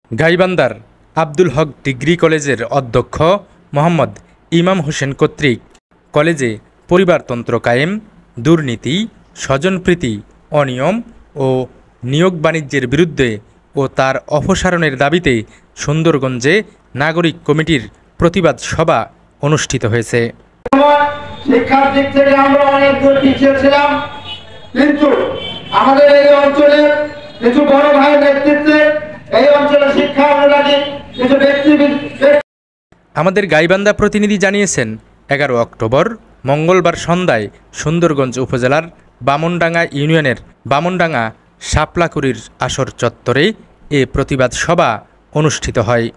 গাইবান্ধার আব্দুল হক ডিগ্রি কলেজের অধ্যক্ষ মোহাম্মদ ইমাম হোসেন কর্তৃক কলেজে পরিবারতন্ত্র কায়েম, দুর্নীতি, স্বজনপ্রীতি, অনিয়ম ও নিয়োগ বাণিজ্যের বিরুদ্ধে ও তার অপসারণের দাবিতে সুন্দরগঞ্জে নাগরিক কমিটির প্রতিবাদ সভা অনুষ্ঠিত হয়েছে। শিক্ষার দিক থেকে আমরা অনেক দূর পিছিয়ে ছিলাম, কিন্তু আমাদের এই অঞ্চলে কিছু বড় ভাইয়ের নেতৃত্বে এই অঞ্চলে শিক্ষা অনুরাগী কিছু ব্যক্তি। আমাদের গাইবান্ধা প্রতিনিধি জানিয়েছেন, 11 অক্টোবর মঙ্গলবার সন্ধ্যায় সুন্দরগঞ্জ উপজেলার বামনডাঙ্গা ইউনিয়নের বামনডাঙ্গা শাপলাকুড়ির আসর চত্বরে এ প্রতিবাদ সভা অনুষ্ঠিত হয়।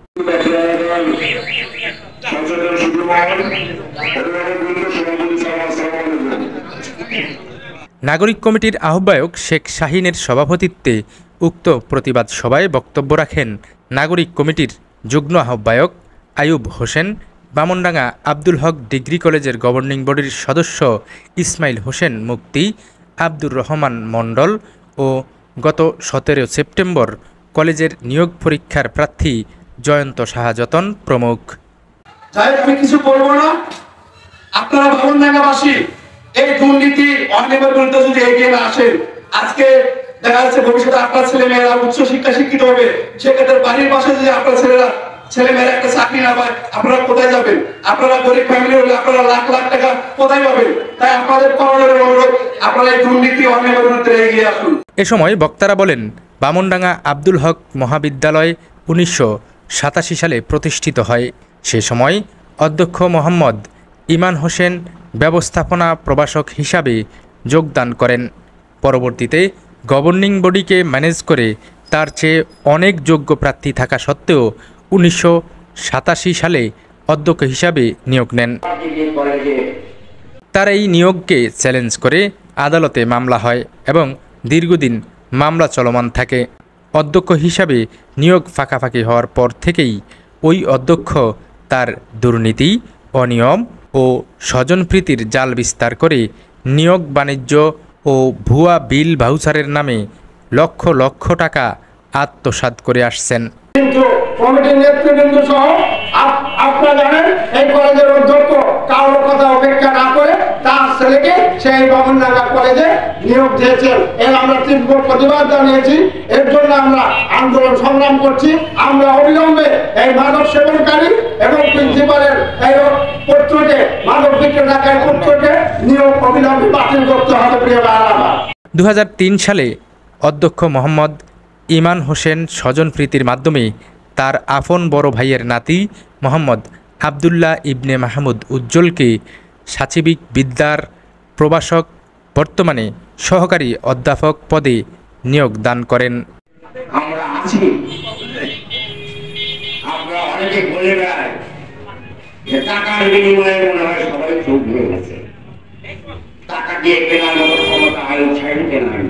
নাগরিক কমিটির আহ্বায়ক শেখ শাহিনের সভাপতিত্বে উক্ত প্রতিবাদ সভায় বক্তব্য রাখেন নাগরিক কমিটির যুগ্ম আহ্বায়ক আয়ুব হোসেন, বামনডাঙ্গা আব্দুল হক ডিগ্রি কলেজের গভর্নিং বডির সদস্য ইসমাইল হোসেন মুক্তি, আব্দুর রহমান মণ্ডল ও গত 17 সেপ্টেম্বর কলেজের নিয়োগ পরীক্ষার প্রার্থী জয়ন্ত শাহযতন প্রমুখ। আমি কিছু বলবো না, আপনারা বামনডাঙ্গাবাসী এই দুর্নীতি অনিয়মের বিরুদ্ধে যদি এগিয়ে না আসেন, আজকে দেখা যাচ্ছে ভবিষ্যতে আপনার ছেলে মেয়েরা উচ্চ শিক্ষা শিক্ষিত হবে, সেক্ষেত্রে বাড়ির পাশে যদি আপনার ছেলে মেয়েরা একটা চাকরি না পায়, আপনারা কোথায় যাবেন? আপনারা গরিব ফ্যামিলি হলে আপনারা লাখ লাখ টাকা কোথায় পাবেন? তাই আপনাদের করণীয় অনুরোধ, আপনারা এই দুর্নীতি অনিয়মের বিরুদ্ধে এগিয়ে আসুন। এ সময় বক্তারা বলেন, বামনডাঙ্গা আব্দুল হক মহাবিদ্যালয় 1987 সালে প্রতিষ্ঠিত হয়। সে সময় অধ্যক্ষ মোহাম্মদ ইমান হোসেন ব্যবস্থাপনা প্রভাষক হিসাবে যোগদান করেন। পরবর্তীতে গভর্নিং বডিকে ম্যানেজ করে তার চেয়ে অনেক যোগ্য প্রার্থী থাকা সত্ত্বেও 1987 সালে অধ্যক্ষ হিসাবে নিয়োগ নেন। তার এই নিয়োগকে চ্যালেঞ্জ করে আদালতে মামলা হয় এবং দীর্ঘদিন মামলা চলমান থাকে। অধ্যক্ষ হিসাবে নিয়োগ ফাঁকাফাঁকি হওয়ার পর থেকেই ওই অধ্যক্ষ তার দুর্নীতি, অনিয়ম ও স্বজনপ্রীতির জাল বিস্তার করে নিয়োগ বাণিজ্য ও ভুয়া বিল ভাউচারের নামে লক্ষ লক্ষ টাকা আত্মসাৎ করে আসছেন। কিন্তু কমিটির নেতৃবৃন্দ সহ আপনারা জানেন, এই কলেজের অধ্যক্ষ কারোর কথা উপেক্ষা না করে তার ছেলেকে সেই বামনডাঙ্গা কলেজে নিয়োগ দিয়েছেন। এর আমরা তীব্র প্রতিবাদ জানিয়েছি। এর জন্য আমরা আন্দোলন সংগ্রাম করছি। আমরা অবিলম্বে এই মাদক সেবনকারী এবং প্রিন্সিপালের এই পত্রকে, মাদক বিক্রেতাকার পত্রকে নিয়োগ অবিলম্বে বাতিল করতে হবে। প্রিয় ভাইরা, 2003 সালে অধ্যক্ষ মোহাম্মদ ইমান হোসেন স্বজনপ্রীতির মাধ্যমে তার আপন বড় ভাইয়ের নাতি মোহাম্মদ আবদুল্লাহ ইবনে মাহমুদ উজ্জ্বলকে সাচিবিক বিদ্যার প্রভাষক, বর্তমানে সহকারী অধ্যাপক পদে নিয়োগ দান করেন। আমরা আছি, আমরা অনেকে বলে বেড়াই যে টাকার বিনিময়ে মনে হয় সবাই চোখ হয়ে গেছে। টাকা দিয়ে কেনার মতো ক্ষমতা আয়ুব সাহেবকে নাই।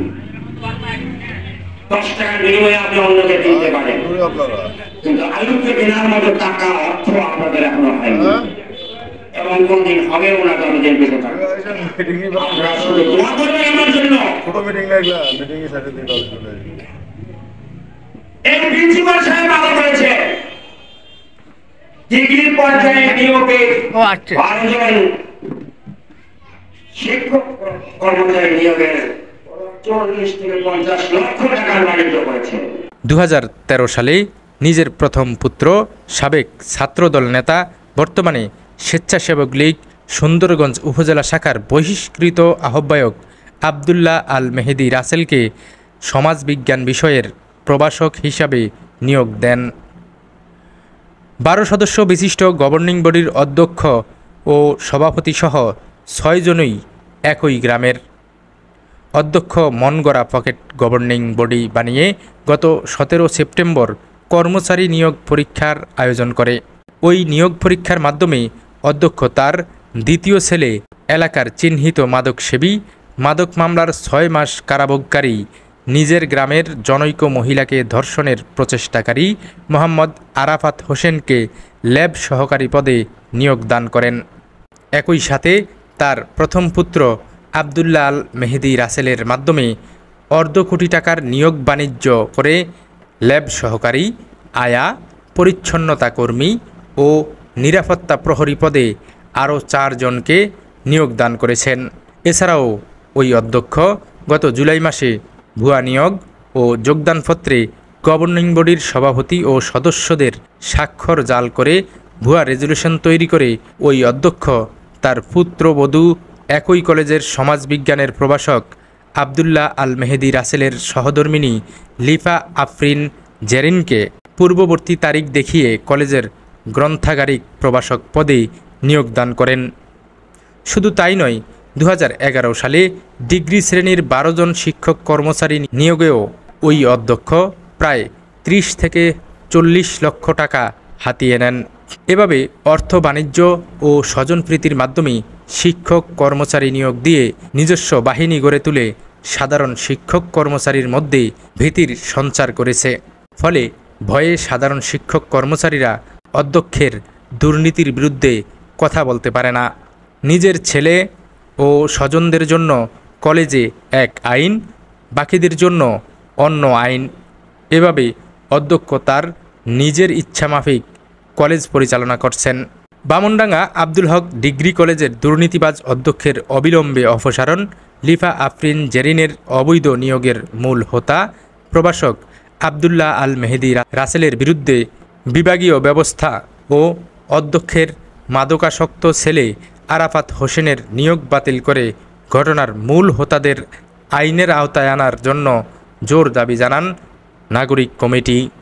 10 টাকার বিনিময়ে আপনি অন্যকে দিতে পারেন, কিন্তু আয়ুবকে কেনার মতো টাকা অর্থ আপনাদের এখনো হয়নি এবং কোনদিন হবেও না। যতদিন বেঁচে থাকবে আমরা শুধু দোয়া করবেন আমার জন্য। এই প্রিন্সিপাল সাহেব ভালো করেছে, ডিগ্রি পর্যায়ে নিয়োগে 12 জন শিক্ষক কর্মচারী নিয়োগের 40 থেকে 50 লক্ষ টাকার বাণিজ্য করেছে। 2013 সালে নিজের প্রথম পুত্র, সাবেক ছাত্রদল নেতা, বর্তমানে স্বেচ্ছাসেবক লীগ সুন্দরগঞ্জ উপজেলা শাখার বহিষ্কৃত আহ্বায়ক আবদুল্লাহ আল মেহেদি রাসেলকে সমাজবিজ্ঞান বিষয়ের প্রভাষক হিসাবে নিয়োগ দেন। 12 সদস্য বিশিষ্ট গভর্নিং বডির অধ্যক্ষ ও সভাপতিসহ 6 জনই একই গ্রামের। অধ্যক্ষ মন গড়া পকেট গভর্নিং বডি বানিয়ে গত 17 সেপ্টেম্বর কর্মচারী নিয়োগ পরীক্ষার আয়োজন করে। ওই নিয়োগ পরীক্ষার মাধ্যমে অধ্যক্ষ তার দ্বিতীয় ছেলে, এলাকার চিহ্নিত মাদকসেবী, মাদক মামলার 6 মাস কারাভোগকারী, নিজের গ্রামের জনৈক মহিলাকে ধর্ষণের প্রচেষ্টাকারী মোহাম্মদ আরাফাত হোসেনকে ল্যাব সহকারী পদে নিয়োগ দান করেন। একই সাথে তার প্রথম পুত্র আবদুল্লাহ আল মেহেদি রাসেলের মাধ্যমে 1/2 কোটি টাকার নিয়োগ বাণিজ্য করে ল্যাব সহকারী, আয়া, পরিচ্ছন্নতা কর্মী ও নিরাপত্তা প্রহরী পদে আরও 4 জনকে নিয়োগ দান করেছেন। এছাড়াও ওই অধ্যক্ষ গত জুলাই মাসে ভুয়া নিয়োগ ও যোগদানপত্রে গভর্নিং বডির সভাপতি ও সদস্যদের স্বাক্ষর জাল করে ভুয়া রেজুলেশন তৈরি করে ওই অধ্যক্ষ তার পুত্রবধূ একই কলেজের সমাজবিজ্ঞানের প্রভাষক আবদুল্লাহ আল মেহেদি রাসেলের সহধর্মিণী লিফা আফরিন জেরিনকে পূর্ববর্তী তারিখ দেখিয়ে কলেজের গ্রন্থাগারিক প্রভাষক পদে নিয়োগ দান করেন। শুধু তাই নয়, 2011 সালে ডিগ্রি শ্রেণীর 12 জন শিক্ষক কর্মচারী নিয়োগেও ওই অধ্যক্ষ প্রায় 30 থেকে 40 লক্ষ টাকা হাতিয়ে নেন। এভাবে অর্থ, বাণিজ্য ও স্বজনপ্রীতির মাধ্যমে শিক্ষক কর্মচারী নিয়োগ দিয়ে নিজস্ব বাহিনী গড়ে তুলে সাধারণ শিক্ষক কর্মচারীর মধ্যে ভীতির সঞ্চার করেছে। ফলে ভয়ে সাধারণ শিক্ষক কর্মচারীরা অধ্যক্ষের দুর্নীতির বিরুদ্ধে কথা বলতে পারে না। নিজের ছেলে ও স্বজনদের জন্য কলেজে এক আইন, বাকিদের জন্য অন্য আইন। এভাবে অধ্যক্ষ তার নিজের ইচ্ছামাফিক কলেজ পরিচালনা করছেন। বামনডাঙ্গা আব্দুল হক ডিগ্রি কলেজের দুর্নীতিবাজ অধ্যক্ষের অবিলম্বে অপসারণ, লিফা আফরিন জেরিনের অবৈধ নিয়োগের মূল হোতা প্রভাষক আবদুল্লাহ আল মেহেদি রাসেলের বিরুদ্ধে বিভাগীয় ব্যবস্থা ও অধ্যক্ষের মাদকাসক্ত ছেলে আরাফাত হোসেনের নিয়োগ বাতিল করে ঘটনার মূল হোতাদের আইনের আওতায় আনার জন্য জোর দাবি জানান নাগরিক কমিটি।